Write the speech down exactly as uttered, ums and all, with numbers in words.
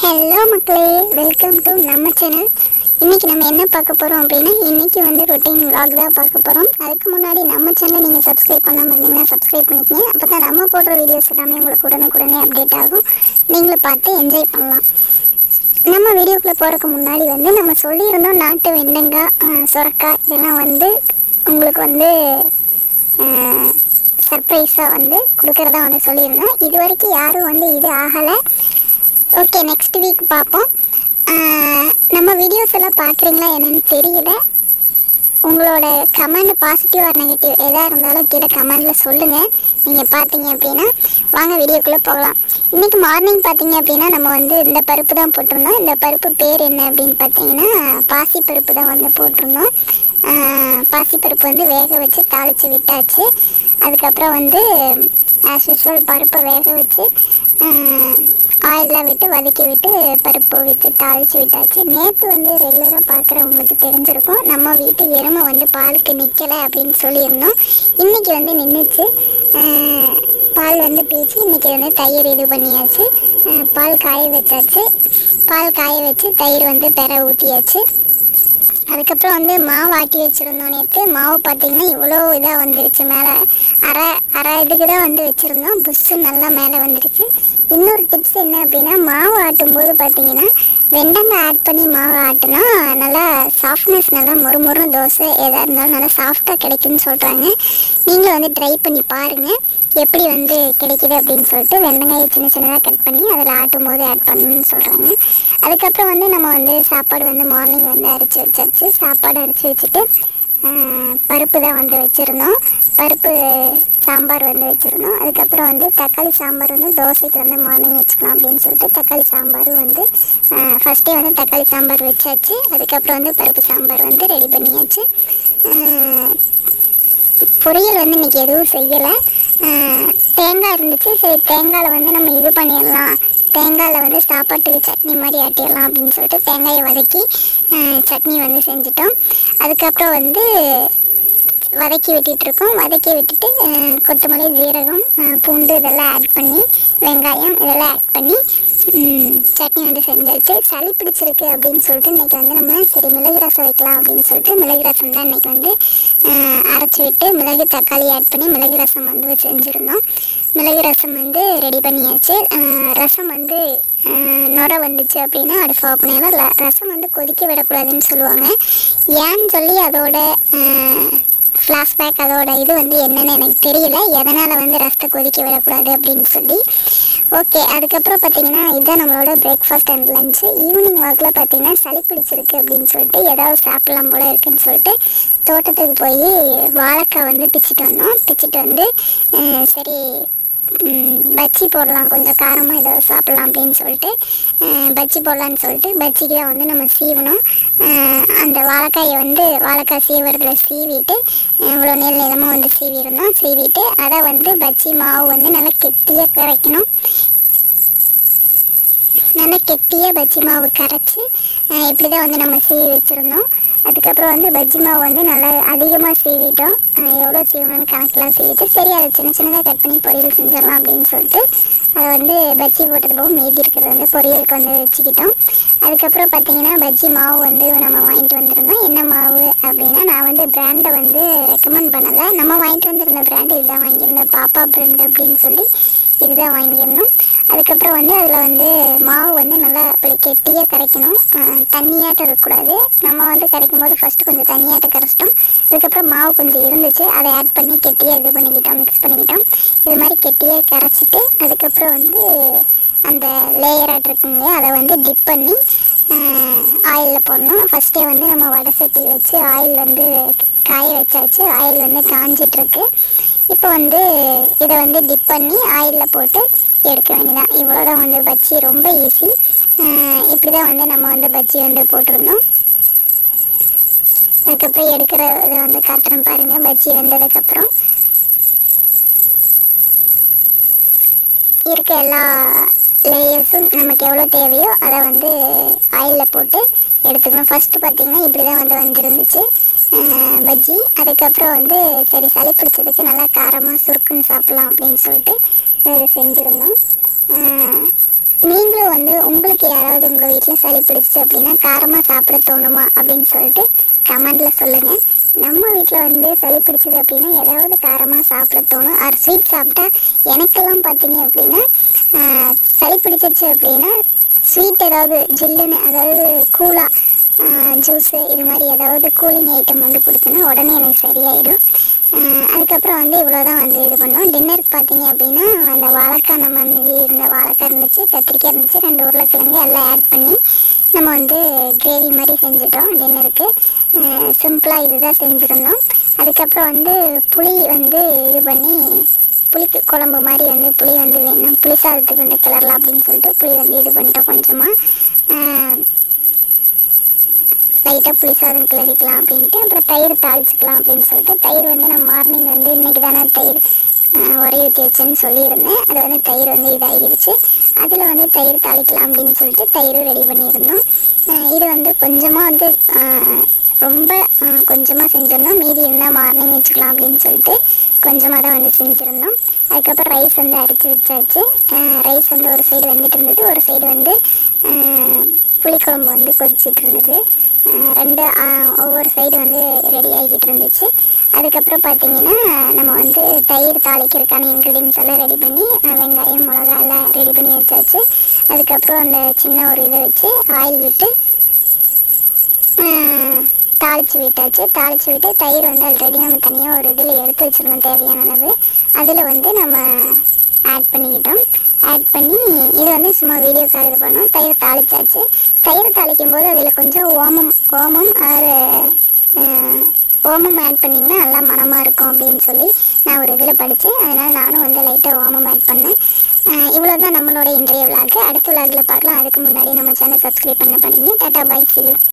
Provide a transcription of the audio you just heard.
Hello மக்களே, welcome to நம்ம channel. இன்றைக்கி நம்ம என்ன பார்க்க போகிறோம் அப்படின்னா, இன்றைக்கி வந்து ரொட்டீன் விலாக் தான் பார்க்க போகிறோம். அதுக்கு முன்னாடி நம்ம சேனலை நீங்கள் சப்ஸ்கிரைப் பண்ணாமல் இருந்தீங்கன்னா சப்ஸ்கிரைப் பண்ணிக்கங்க. அப்போ தான் நம்ம போடுற வீடியோஸ் எல்லாமே உங்களுக்கு உடனுக்குடனே அப்டேட் ஆகும். நீங்களும் பார்த்து என்ஜாய் பண்ணலாம். நம்ம வீடியோக்குள்ளே போகிறதுக்கு முன்னாடி வந்து நம்ம சொல்லியிருந்தோம், நாட்டு வெண்டங்காய், சுரக்காய் இதெல்லாம் வந்து உங்களுக்கு வந்து சர்ப்ரைஸாக வந்து கொடுக்குறதா வந்து சொல்லியிருந்தோம். இது வரைக்கும் யாரும் வந்து இது ஆகலை. ஓகே, நெக்ஸ்ட் வீக் பார்ப்போம். நம்ம வீடியோஸ் எல்லாம் பார்க்குறீங்களா என்னன்னு தெரியல. உங்களோட கமெண்ட் பாசிட்டிவ் ஆர் நெகட்டிவ் எதாக இருந்தாலும் கீழே கமெண்டில் சொல்லுங்கள். நீங்கள் பார்த்தீங்க அப்படின்னா வாங்க வீடியோக்குள்ளே போகலாம். இன்றைக்கி மார்னிங் பார்த்தீங்க அப்படின்னா நம்ம வந்து இந்த பருப்பு தான் போட்டிருந்தோம். இந்த பருப்பு பேர் என்ன அப்படின்னு பார்த்தீங்கன்னா பாசி பருப்பு தான் வந்து போட்டிருந்தோம். பாசிப்பருப்பு வந்து வேக வச்சு தாளித்து விட்டாச்சு. அதுக்கப்புறம் வந்து ஆஸ் யூஸ்வல் பருப்பை வேக வச்சு ஆயிலெலாம் விட்டு வதக்கி விட்டு பருப்பு விட்டு தாளித்து விட்டாச்சு. நேற்று வந்து ரெகுலராக பார்க்குறவங்களுக்கு தெரிஞ்சிருக்கும், நம்ம வீட்டு எருமை வந்து பாலுக்கு நிற்கலை அப்படின்னு சொல்லியிருந்தோம். இன்றைக்கி வந்து நின்றுச்சு. பால் வந்து பீச்சு இன்றைக்கி வந்து தயிர் இது பண்ணியாச்சு. பால் காய வச்சாச்சு. பால் காய வச்சு தயிர் வந்து பெற ஊற்றியாச்சு. அதுக்கப்புறம் வந்து மாவு ஆட்டி வச்சுருந்தோம். நேற்று மாவு பார்த்திங்கன்னா இவ்வளோ இதாக வந்துருச்சு. மேலே அரை அரை இதுக்கு தான் வந்து வச்சுருந்தோம். புஷ்ஷு நல்லா மேலே வந்துருச்சு. இன்னொரு டிப்ஸ் என்ன அப்படின்னா, மாவு ஆட்டும்போது பார்த்திங்கன்னா வெண்டங்காய் ஆட் பண்ணி மாவு ஆட்டினா நல்லா சாஃப்ட்னஸ், நல்லா மொறு மொறு தோசை எதாக இருந்தாலும் நல்லா சாஃப்டாக கிடைக்குன்னு சொல்கிறாங்க. நீங்களும் வந்து ட்ரை பண்ணி பாருங்கள் எப்படி வந்து கிடைக்கிது அப்படின்னு சொல்லிட்டு. வெண்டங்காயை சின்ன சின்னதாக கட் பண்ணி அதில் ஆட்டும் போது ஆட் பண்ணணும்னு சொல்கிறாங்க. அதுக்கப்புறம் வந்து நம்ம வந்து சாப்பாடு வந்து மார்னிங் வந்து அரைச்சி வச்சாச்சு. சாப்பாடு அரைச்சி வச்சுட்டு பருப்பு தான் வந்து வச்சுருந்தோம். பருப்பு சாம்பார் வந்து வச்சுருந்தோம். அதுக்கப்புறம் வந்து தக்காளி சாம்பார் வந்து தோசைக்கு வந்து மார்னிங் வச்சுக்கலாம் அப்படின்னு சொல்லிட்டு தக்காளி சாம்பாரும் வந்து ஃபஸ்ட்டே வந்து தக்காளி சாம்பார் வச்சாச்சு. அதுக்கப்புறம் வந்து பருப்பு சாம்பார் வந்து ரெடி பண்ணியாச்சு. பொரியல் வந்து இன்றைக்கி எதுவும் செய்யலை. தேங்காய் இருந்துச்சு. சரி, தேங்காயில் வந்து நம்ம இது பண்ணிடலாம், தேங்காயில் வந்து சாப்பாட்டுக்கு சட்னி மாதிரி ஆட்டிடலாம் அப்படின்னு சொல்லிட்டு தேங்காயை வதக்கி சட்னி வந்து செஞ்சிட்டோம். அதுக்கப்புறம் வந்து வதக்கி விட்டுட்ருக்கோம். வதக்கி விட்டுட்டு கொத்தமல்லி, ஜீரகம், பூண்டு இதெல்லாம் ஆட் பண்ணி, வெங்காயம் இதெல்லாம் ஆட் பண்ணி சட்னி வந்து செஞ்சாச்சு. சளி பிடிச்சிருக்கு அப்படின்னு சொல்லிட்டு இன்றைக்கி வந்து நம்ம சரி மிளகு ரசம் வைக்கலாம் அப்படின்னு சொல்லிட்டு மிளகு ரசம் தான் இன்றைக்கி வந்து அரைச்சி விட்டு மிளகு தக்காளி ஆட் பண்ணி மிளகு ரசம் வந்து செஞ்சுருந்தோம். மிளகு ரசம் வந்து ரெடி பண்ணியாச்சு. ரசம் வந்து நுர வந்துச்சு அப்படின்னா அடுப்பு ஆஃப் பண்ணிடலாம். ரசம் வந்து கொதிக்க விடக்கூடாதுன்னு சொல்லுவாங்க. ஏன்னு சொல்லி அதோட ஃப்ளாஷ்பேக் அதோட இது வந்து என்னென்னு எனக்கு தெரியல, எதனால் வந்து ரசத்தை கொதிக்க விடக்கூடாது அப்படின்னு சொல்லி. ஓகே, அதுக்கப்புறம் பார்த்திங்கன்னா இதுதான் நம்மளோட பிரேக்ஃபாஸ்ட் அண்ட் லஞ்சு. ஈவினிங் வாக்கில் பார்த்திங்கன்னா சளி பிடிச்சிருக்கு அப்படின்னு சொல்லிட்டு ஏதாவது சாப்பிட்லாம் போல் இருக்குதுன்னு சொல்லிட்டு தோட்டத்துக்கு போய் வாழைக்காய் வந்து பிச்சுட்டு வந்தோம். பிச்சுட்டு வந்து சரி பஜ்ஜி போடலாம், கொஞ்சம் காரமாக ஏதாவது சாப்பிட்லாம் அப்படின்னு சொல்லிட்டு பஜ்ஜி போடலான்னு சொல்லிட்டு பஜ்ஜிக்கு தான் வந்து நம்ம சீவணும். அந்த வாழைக்காயை வந்து வாழைக்காய் சீவுறதுல சீவிட்டு இவ்வளோ நீள நீளமாக வந்து சீவிருந்தோம். சீவிட்டு அதை வந்து பஜ்ஜி மாவு வந்து நல்லா கெட்டியாக கரைக்கணும். நல்லா கெட்டியாக பஜ்ஜி மாவு கரைச்சி இப்படி தான் வந்து நம்ம சீவி வச்சுருந்தோம். அதுக்கப்புறம் வந்து பஜ்ஜி மாவு வந்து நல்லா அதிகமாக சீவிட்டோம். எவ்வளோ சீவணும்னு கணக்கெலாம் சீவிட்டு சரி அதை சின்ன சின்னதாக கட் பண்ணி பொரியல் செஞ்சிடலாம் அப்படின்னு சொல்லிட்டு அதை வந்து பஜ்ஜி போட்டது போக மீதி இருக்கிறது வந்து பொரியலுக்கு வந்து வச்சுக்கிட்டோம். அதுக்கப்புறம் பார்த்திங்கன்னா பஜ்ஜி மாவு வந்து நம்ம வாங்கிட்டு வந்திருந்தோம். என்ன மாவு அப்படின்னா, நான் வந்து பிராண்டை வந்து ரெக்கமெண்ட் பண்ணலை. நம்ம வாங்கிட்டு வந்திருந்த பிராண்டு இதுதான் வாங்கியிருந்தோம், பாப்பா பிராண்ட் அப்படின்னு சொல்லி இதுதான் வாங்கியிருந்தோம். அதுக்கப்புறம் வந்து அதில் வந்து மாவு வந்து நல்லா அப்படி கெட்டியாக கரைக்கணும், தண்ணியாட்டம் இருக்கக்கூடாது. நம்ம வந்து கரைக்கும் போது ஃபஸ்ட்டு கொஞ்சம் தண்ணியாட்டம் கரைச்சிட்டோம். அதுக்கப்புறம் மாவு கொஞ்சம் இருந்துச்சு, அதை ஆட் பண்ணி கெட்டியாக இது பண்ணிக்கிட்டோம், மிக்ஸ் பண்ணிக்கிட்டோம். இது மாதிரி கெட்டியாக கரைச்சிட்டு அதுக்கப்புறம் வந்து அந்த லேயராக இருக்குங்க இல்லையா, அதை வந்து டிப் பண்ணி ஆயிலில் போடணும். ஃபஸ்ட்டே வந்து நம்ம வடை சட்டி வச்சு ஆயில் வந்து காய வச்சாச்சு. ஆயில் வந்து காஞ்சிட்ருக்கு. இப்போ வந்து இதை வந்து டிப் பண்ணி ஆயிலில் போட்டு எடுக்க வேண்டியதான். இவ்வளோ தான் வந்து பஜ்ஜி, ரொம்ப ஈஸி. இப்படி தான் வந்து நம்ம வந்து பஜ்ஜி வந்து போட்டிருந்தோம். அதுக்கப்புறம் எடுக்கிற இதை வந்து காட்டுறேன் பாருங்கள். பஜ்ஜி வந்ததுக்கப்புறம் இருக்க எல்லா லேயர்ஸும் நமக்கு எவ்வளோ தேவையோ அதை வந்து ஆயிலில் போட்டு எடுத்துக்கணும். ஃபஸ்ட்டு பார்த்திங்கன்னா இப்படி தான் வந்து வந்துருந்துச்சு பஜ்ஜி. அதுக்கப்புறம் வந்து சரி சளி பிடிச்சதுக்கு நல்லா காரமாக சுருக்குன்னு சாப்பிட்லாம் அப்படின்னு சொல்லிட்டு இதை செஞ்சுருந்தோம். நீங்களும் வந்து உங்களுக்கு யாராவது உங்கள் வீட்டில் சளி பிடிச்சிச்சு அப்படின்னா காரமாக சாப்பிட தோணுமா அப்படின்னு சொல்லிட்டு கமெண்டில் சொல்லுங்கள். நம்ம வீட்டில் வந்து சளி பிடிச்சது அப்படின்னா ஏதாவது காரமாக சாப்பிட தோணும். ஆர் ஸ்வீட் சாப்பிட்டா எனக்கெல்லாம் பார்த்தீங்க அப்படின்னா சளி பிடிச்சிச்சு அப்படின்னா ஸ்வீட் ஏதாவது ஜில்லுன்னு, அதாவது கூலாக ஜூஸு இது மாதிரி ஏதாவது கூலிங் ஐட்டம் வந்து கொடுத்தோன்னா உடனே எனக்கு சரியாயிடும். அதுக்கப்புறம் வந்து இவ்வளோ தான் வந்து இது பண்ணோம். டின்னருக்கு பார்த்தீங்க அப்படின்னா அந்த வாழைக்காய், நம்ம அந்த இருந்த வாழைக்காய் இருந்துச்சு, கத்திரிக்காய் இருந்துச்சு, ரெண்டு உருளைக்கிழங்கு எல்லாம் ஆட் பண்ணி நம்ம வந்து கிரேவி மாதிரி செஞ்சுட்டோம். டின்னருக்கு சிம்பிளாக இதுதான் செஞ்சுருந்தோம். அதுக்கப்புறம் வந்து புளி வந்து இது பண்ணி புளிக்கு குழம்பு மாதிரி வந்து புளி வந்து வேணும், புளி சாதத்துக்கு வந்து கிளறலாம் அப்படின்னு சொல்லிட்டு புளி வந்து இது பண்ணிட்டோம். கொஞ்சமாக லைட்டாக புளி சாதம் கிளறிக்கலாம் அப்படின்ட்டு, அப்புறம் தயிர் தாளிச்சிக்கலாம் அப்படின்னு சொல்லிட்டு தயிர் வந்து நான் மார்னிங் வந்து இன்றைக்கி தானே தயிர் உரைய ஊற்றி வச்சேன்னு சொல்லியிருந்தேன். அது வந்து தயிர் வந்து இதாகிடுச்சு. அதில் வந்து தயிர் தாளிக்கலாம் அப்படின்னு சொல்லிட்டு தயிர் ரெடி பண்ணியிருந்தோம். இது வந்து கொஞ்சமாக வந்து ரொம்ப கொஞ்சமாக செஞ்சிருந்தோம். மீதி இருந்தால் மார்னிங் வச்சுக்கலாம் அப்படின்னு சொல்லிட்டு கொஞ்சமாக தான் வந்து செஞ்சுருந்தோம். அதுக்கப்புறம் ரைஸ் வந்து அரைச்சி வச்சாச்சு. ரைஸ் வந்து ஒரு சைடு வந்துட்டு இருந்தது, ஒரு சைடு வந்து புளிக்குழம்பு வந்து கொதிச்சுட்டு இருந்தது. ரெண்டு ஒவ்வொரு சைடு வந்து ரெடி ஆகிக்கிட்டு இருந்துச்சு. அதுக்கப்புறம் பார்த்திங்கன்னா நம்ம வந்து தயிர் தாளிக்கிறதுக்கான இன்க்ரீடியன்ஸ் எல்லாம் ரெடி பண்ணி வெங்காயம், மிளகா எல்லாம் ரெடி பண்ணி வச்சாச்சு. அதுக்கப்புறம் அந்த சின்ன ஒரு இதை வச்சு ஆயில் விட்டு தாளித்து விட்டாச்சு. தாளித்து விட்டு தயிர் வந்து ஆல்ரெடி நம்ம தனியாக ஒரு இதில் எடுத்து வச்சுருந்தோம் தேவையான அளவு. அதில் வந்து நம்ம ஆட் பண்ணிக்கிட்டோம். ஆட் பண்ணி இது வந்து சும்மா வீடியோக்காக இது பண்ணோம். தயிர் தாளித்தாச்சு. தயிர் தாளிக்கும் போது அதில் கொஞ்சம் ஓமம் ஓமம் ஆறு ஓமம் ஆட் பண்ணிங்கன்னா நல்லா மனமாக இருக்கும் அப்படின்னு சொல்லி நான் ஒரு இதில் படித்தேன். அதனால் நானும் வந்து லைட்டாக ஓமம் ஆட் பண்ணேன். இவ்வளோ தான் நம்மளோட இன்றைய விளாக். அடுத்த விளாகில் பார்க்கலாம். அதுக்கு முன்னாடி நம்ம சேனல் சப்ஸ்கிரைப் பண்ண பண்ணிங்க. Tata, bye, see you.